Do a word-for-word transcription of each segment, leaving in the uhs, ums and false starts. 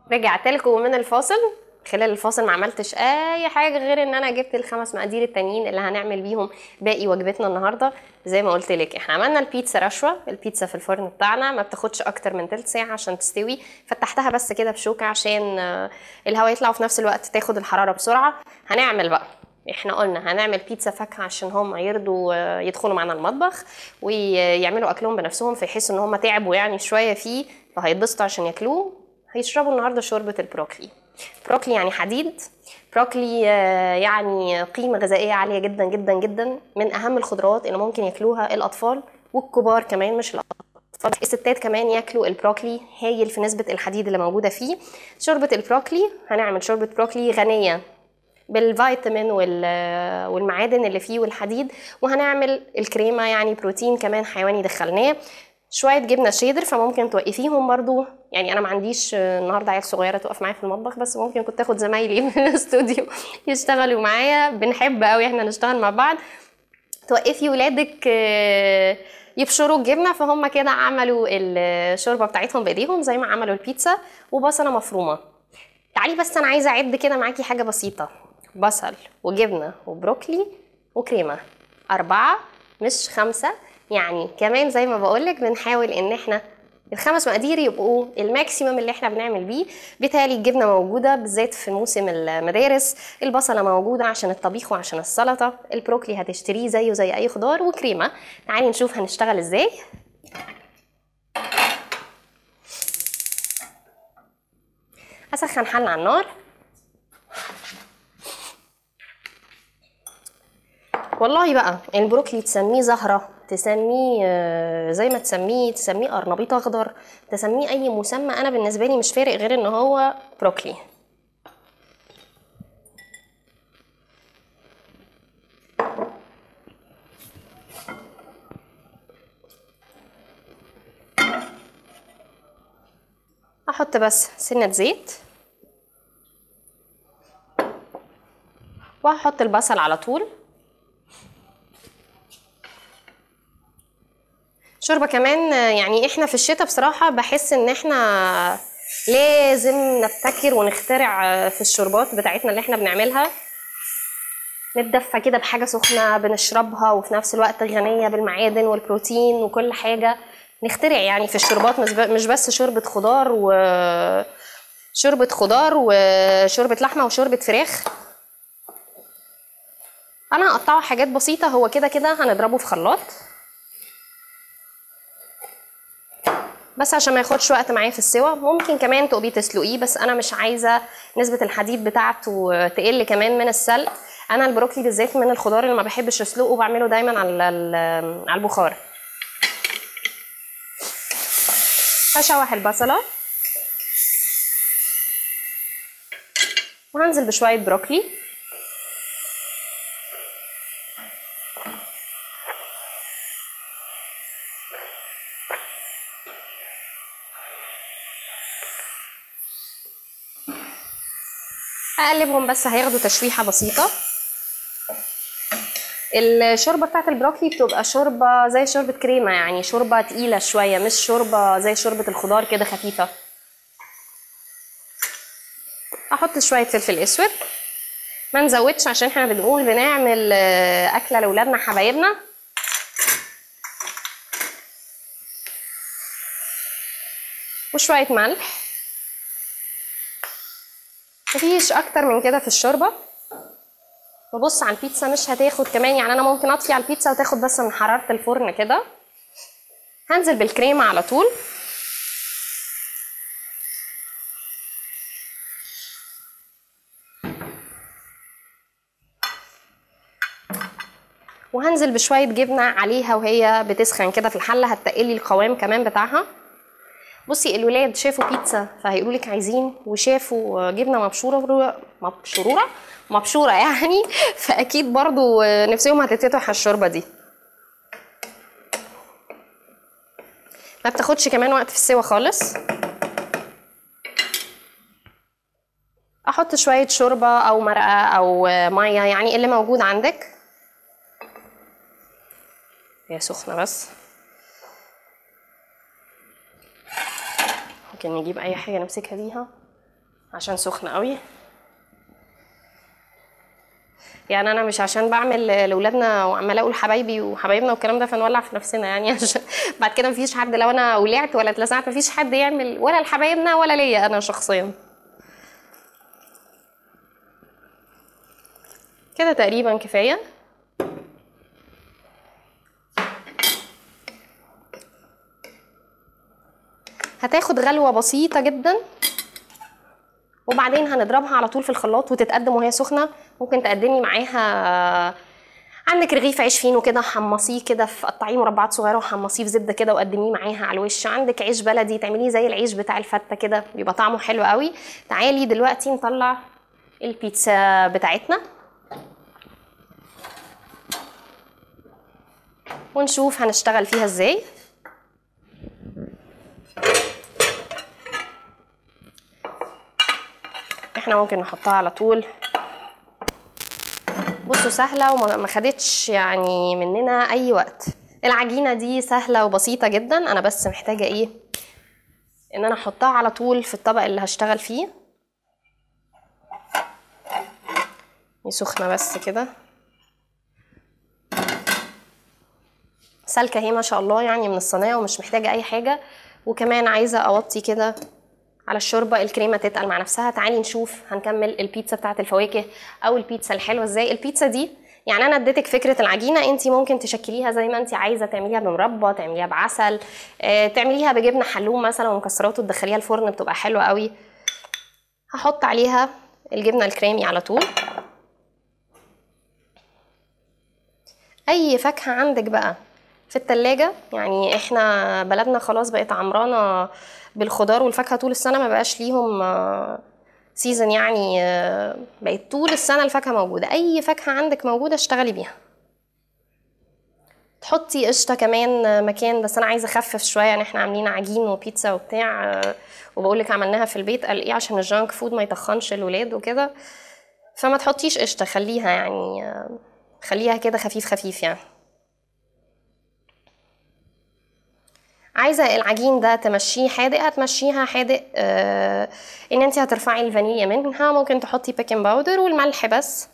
رجعت لكم من الفاصل. خلال الفاصل ما عملتش اي حاجه غير ان انا جبت الخمس مقادير التانيين اللي هنعمل بيهم باقي وجبتنا النهارده. زي ما قلت لك احنا عملنا البيتزا رشوه، البيتزا في الفرن بتاعنا ما بتاخدش اكتر من تلت ساعه عشان تستوي. فتحتها بس كده بشوكه عشان الهواء يطلع وفي نفس الوقت تاخد الحراره بسرعه. هنعمل بقى، احنا قلنا هنعمل بيتزا فاكهه عشان هم يرضوا يدخلوا معانا المطبخ ويعملوا اكلهم بنفسهم، فيحسوا ان هم تعبوا يعني شويه فيه فهيتبسطوا عشان ياكلوه. هيشربوا النهارده شوربه البروكلي. بروكلي يعني حديد، بروكلي يعني قيمه غذائيه عاليه جدا جدا جدا، من اهم الخضروات اللي ممكن ياكلوها الاطفال والكبار كمان، مش الاطفال، الستات كمان ياكلوا البروكلي، هايل في نسبه الحديد اللي موجوده فيه. شوربه البروكلي هنعمل شوربه بروكلي غنيه بالفيتامين والمعادن اللي فيه والحديد، وهنعمل الكريمه يعني بروتين كمان حيواني دخلناه. شويه جبنه شيدر فممكن توقفيهم برضو، يعني انا ما عنديش النهارده عيال صغيره تقف معايا في المطبخ، بس ممكن كنت اخد زمايلي من الاستوديو يشتغلوا معايا، بنحب قوي احنا نشتغل مع بعض. توقفي ولادك يبشروا الجبنه فهم كده عملوا الشوربه بتاعتهم بايديهم زي ما عملوا البيتزا. وبصله مفرومه. تعالي بس انا عايزه اعد كده معاكي حاجه بسيطه: بصل وجبنه وبروكلي وكريمه، اربعه مش خمسه. يعني كمان زي ما بقولك بنحاول ان احنا الخمس مقادير يبقوا الماكسيمم اللي احنا بنعمل بيه. بالتالي الجبنه موجوده بالذات في موسم المدارس، البصله موجوده عشان الطبيخ وعشان السلطه، البروكلي هتشتريه زيه زي اي خضار، وكريمه. تعالي نشوف هنشتغل ازاي. اسخن حله على النار. والله بقى البروكلي تسميه زهرة، تسميه زي ما تسميه، تسميه قرنبيط اخضر، تسميه اي مسمى، انا بالنسبه لي مش فارق غير ان هو بروكلي. احط بس سنه زيت وهحط البصل على طول. شوربه كمان، يعني احنا في الشتاء بصراحه بحس ان احنا لازم نبتكر ونخترع في الشوربات بتاعتنا اللي احنا بنعملها. نتدفى كده بحاجه سخنه بنشربها وفي نفس الوقت غنيه بالمعادن والبروتين وكل حاجه. نخترع يعني في الشوربات، مش بس شوربه خضار و شوربه خضار وشوربه لحمه وشوربه فراخ. انا هقطعه حاجات بسيطه، هو كده كده هنضربه في خلاط بس عشان ما ياخدش وقت معايا في السوا. ممكن كمان تقبي تسلقيه، بس انا مش عايزه نسبه الحديد بتاعته تقل كمان من السلق. انا البروكلي بالذات من الخضار اللي ما بحبش اسلقه، بعمله دايما على على البخار. هشوح البصله وهنزل بشويه بروكلي. هقلبهم بس هياخدوا تشويحه بسيطه. الشوربه بتاعت البروكلي بتبقى شوربه زي شوربه كريمه، يعني شوربه تقيله شويه، مش شوربه زي شوربه الخضار كده خفيفه. احط شويه فلفل اسود، ما نزودش عشان احنا بنقول بنعمل اكله لاولادنا حبايبنا. وشويه ملح، مفيش اكتر من كده في الشوربه. ببص على البيتزا مش هتاخد كمان، يعني انا ممكن اطفي على البيتزا وتاخد بس من حراره الفرن كده. هنزل بالكريمه على طول. وهنزل بشويه جبنه عليها وهي بتسخن كده في الحله، هتقلي القوام كمان بتاعها. بصي الولاد شافوا بيتزا فهيقولوا لك عايزين، وشافوا جبنه مبشوره مبشوره مبشوره يعني فاكيد برضو نفسهم هتتفتح على الشوربه دي. ما بتاخدش كمان وقت في السوا خالص. احط شويه شوربه او مرقه او ميه، يعني اللي موجود عندك. هي سخنه بس ممكن نجيب اي حاجه نمسكها بيها. عشان سخنه قوي. يعني انا مش عشان بعمل لاولادنا وعماله اقول حبايبي وحبايبنا والكلام ده فنولع في نفسنا يعني، عشان بعد كده مفيش حد، لو انا ولعت ولا اتلسعت مفيش حد يعمل ولا لحبايبنا ولا ليا انا شخصيا. كده تقريبا كفايه. هتاخد غلوه بسيطه جدا وبعدين هنضربها على طول في الخلاط وتتقدم وهي سخنه. ممكن تقدمي معاها، عندك رغيف عيش فينو كده حمصيه كده، في قطعيه مربعات صغيره وحمصيه في زبده كده وقدميه معاها على الوش. عندك عيش بلدي تعمليه زي العيش بتاع الفته كده بيبقى طعمه حلو قوي. تعالي دلوقتي نطلع البيتزا بتاعتنا ونشوف هنشتغل فيها ازاي. احنا ممكن نحطها على طول. بصوا سهله وما خدتش يعني مننا اي وقت. العجينه دي سهله وبسيطه جدا. انا بس محتاجه ايه، ان انا احطها على طول في الطبق اللي هشتغل فيه. دي سخنه بس كده، سالكه اهي ما شاء الله يعني من الصينيه ومش محتاجه اي حاجه. وكمان عايزه اوطي كده على الشوربه الكريمه تتقل مع نفسها. تعالي نشوف هنكمل البيتزا بتاعه الفواكه او البيتزا الحلوه ازاي. البيتزا دي يعني انا اديتك فكره العجينه، انت ممكن تشكليها زي ما انت عايزه، تعمليها بمربى، تعمليها بعسل، آه، تعمليها بجبنه حلوم مثلا ومكسرات وتدخليها الفرن بتبقى حلوه قوي. هحط عليها الجبنه الكريمي على طول. اي فاكهه عندك بقى في التلاجة، يعني احنا بلدنا خلاص بقت عمرانة بالخضار والفاكهة طول السنة، ما بقاش ليهم سيزن يعني، بقت طول السنة الفاكهة موجودة. اي فاكهة عندك موجودة اشتغلي بيها. تحطي قشطة كمان مكان، بس انا عايزة اخفف شوية يعني احنا عاملين عجين وبيتزا وبتاع، وبقولك عملناها في البيت قال ايه عشان الجانك فود ما يتخنش الولاد وكده، فما تحطيش قشطة، خليها يعني خليها كده خفيف خفيف يعني. عايزه العجين ده تمشيه حادق، هتمشيها حادق آه ان انت هترفعي الفانيليا منها، ممكن تحطي بيكنج باودر والملح بس.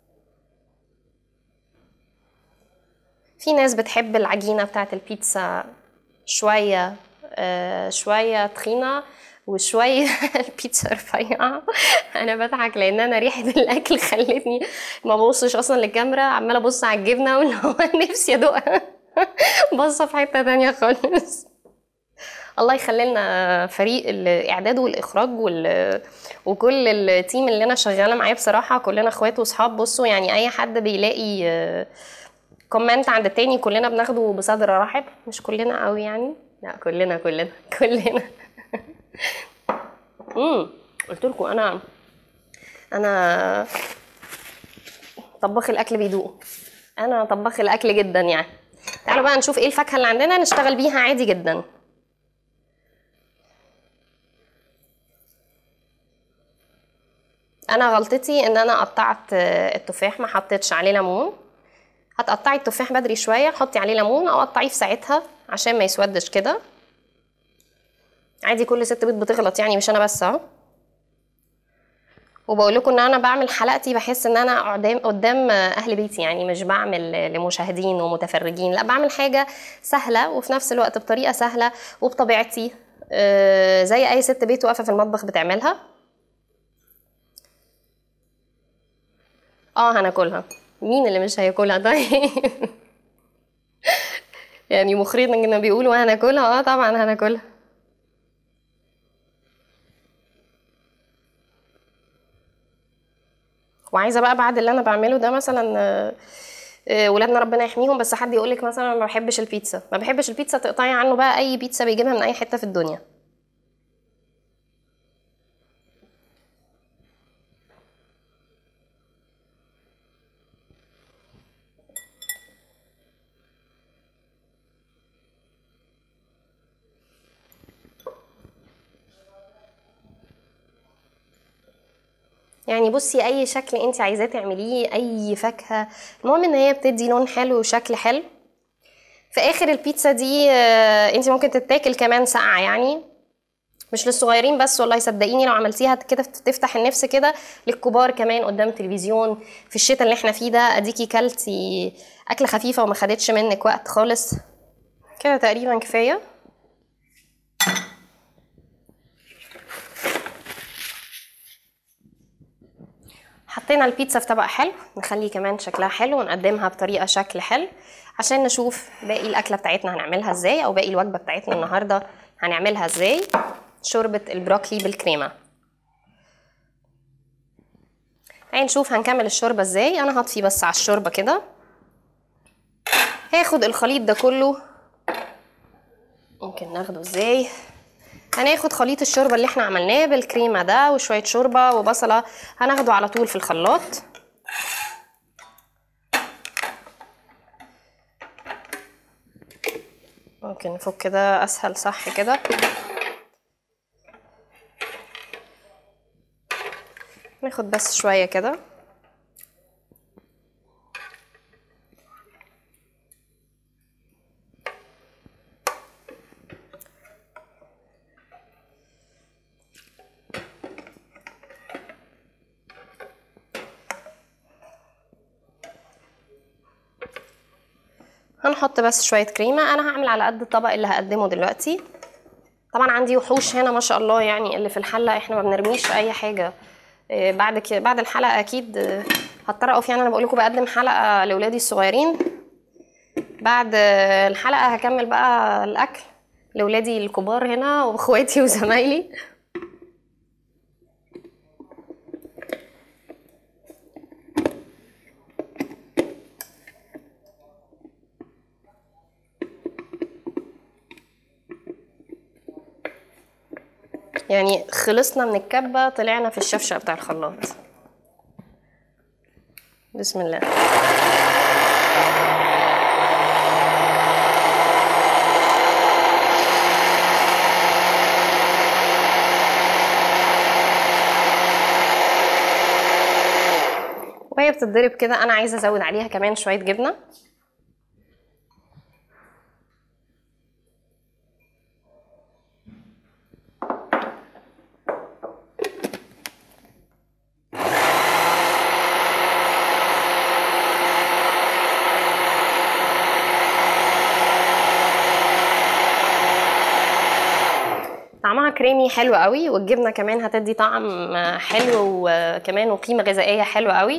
في ناس بتحب العجينه بتاعه البيتزا شويه آه شويه تخينه وشويه البيتزا رفيعه. انا بضحك لان انا ريحه الاكل خلتني ما ابصش اصلا للكاميرا، عماله ابص على الجبنه واللي هو نفسي ادوقها باصه في حته تانية خالص. الله يخلي لنا فريق الاعداد والاخراج وال... وكل التيم اللي انا شغاله معاه، بصراحه كلنا اخوات واصحاب. بصوا يعني اي حد بيلاقي كومنت عند التاني كلنا بناخده بصدر رحب، مش كلنا قوي يعني، لا كلنا كلنا كلنا. امم قلت لكم انا انا طباخ الاكل بيدوق، انا طباخ الاكل جدا يعني. تعالوا بقى نشوف ايه الفاكهه اللي عندنا نشتغل بيها عادي جدا. انا غلطتي ان انا قطعت التفاح ما حطيتش عليه ليمون. هتقطعي التفاح بدري شويه حطي عليه ليمون او قطعيه في ساعتها عشان ما يسودش كده. عادي كل ست بيت بتغلط يعني، مش انا بس اهو. وبقول لكم ان انا بعمل حلقتي بحس ان انا قدام قدام اهل بيتي، يعني مش بعمل لمشاهدين ومتفرجين، لا بعمل حاجه سهله وفي نفس الوقت بطريقه سهله وبطبيعتي زي اي ست بيت واقفه في المطبخ بتعملها. اه هناكلها، مين اللي مش هياكلها طيب؟ يعني مخرجنا بيقولوا هناكلها، اه طبعا هناكلها. وعايزه بقى بعد اللي انا بعمله ده مثلا ولادنا ربنا يحميهم، بس حد يقولك مثلا ما بحبش البيتزا، ما بحبش البيتزا، تقطعي عنه بقى اي بيتزا بيجيبها من اي حته في الدنيا. يعني بصي اي شكل انت عايزاه تعمليه، اي فاكهه، المهم ان هي بتدي لون حلو وشكل حلو. في اخر البيتزا دي انت ممكن تتاكل كمان ساقعه يعني مش للصغيرين بس والله، صدقيني لو عملتيها كده تفتح النفس كده للكبار كمان قدام التلفزيون في الشتاء اللي احنا فيه ده. اديكي كلتي اكله خفيفه وما خدتش منك وقت خالص. كده تقريبا كفايه. حطينا البيتزا في طبق حلو، نخلي كمان شكلها حلو ونقدمها بطريقه شكل حلو عشان نشوف باقي الاكله بتاعتنا هنعملها ازاي، او باقي الوجبه بتاعتنا النهارده هنعملها ازاي. شوربه البروكلي بالكريمه. تعالي نشوف هنكمل الشوربه ازاي. انا هطفي بس على الشوربه كده. هاخد الخليط ده كله، ممكن ناخده ازاي. هناخد خليط الشوربه اللي احنا عملناه بالكريمه ده وشويه شوربه وبصله، هناخده على طول في الخلاط. ممكن نفك كده اسهل، صح كده. ناخد بس شويه كده. هنحط بس شويه كريمه. انا هعمل على قد الطبق اللي هقدمه دلوقتي. طبعا عندي وحوش هنا ما شاء الله، يعني اللي في الحله احنا ما بنرميش اي حاجه. بعد كده بعد الحلقه اكيد هضطر اقف، يعني انا بقول لكم بقدم حلقه لاولادي الصغيرين. بعد الحلقه هكمل بقى الاكل لاولادي الكبار هنا واخواتي وزمايلي. يعني خلصنا من الكبه، طلعنا في الشفشه بتاع الخلاط. بسم الله. وهي بتتضرب كده انا عايزه ازود عليها كمان شويه جبنه. طعمها كريمي حلو قوي، والجبنه كمان هتدي طعم حلو وكمان وقيمه غذائيه حلوه قوي.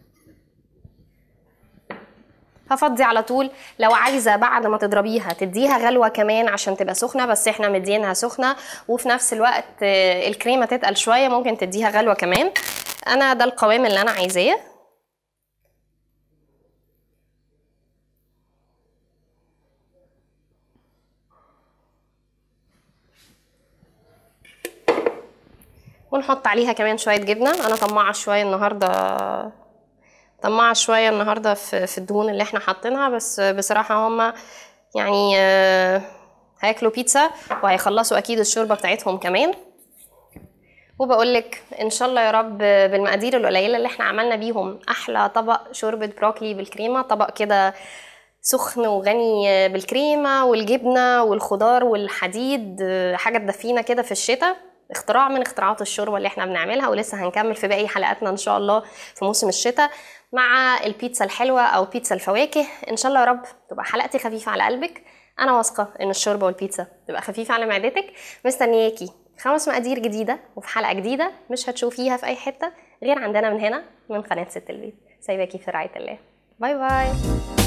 هفضي على طول. لو عايزه بعد ما تضربيها تديها غلوه كمان عشان تبقى سخنه، بس احنا مدينها سخنه وفي نفس الوقت الكريمه تتقل شويه، ممكن تديها غلوه كمان. انا ده القوام اللي انا عايزاه. ونحط عليها كمان شويه جبنه. انا طماعه شويه النهارده، طماعه شويه النهارده في في الدهون اللي احنا حاطينها، بس بصراحه هما يعني هياكلوا بيتزا وهيخلصوا اكيد الشوربه بتاعتهم كمان. وبقولك ان شاء الله يا رب بالمقادير القليله اللي احنا عملنا بيهم احلى طبق شوربه بروكلي بالكريمه. طبق كده سخن وغني بالكريمه والجبنه والخضار والحديد، حاجه تدفينا كده في الشتاء. اختراع من اختراعات الشوربه اللي احنا بنعملها، ولسه هنكمل في باقي حلقاتنا ان شاء الله في موسم الشتاء مع البيتزا الحلوه او بيتزا الفواكه. ان شاء الله يا رب تبقى حلقتي خفيفه على قلبك. انا واثقه ان الشوربه والبيتزا تبقى خفيفه على معدتك. مستنياكي خمس مقادير جديده وفي حلقه جديده مش هتشوفيها في اي حته غير عندنا من هنا من قناه ست البيت. سايباكي في رعايه الله. باي باي.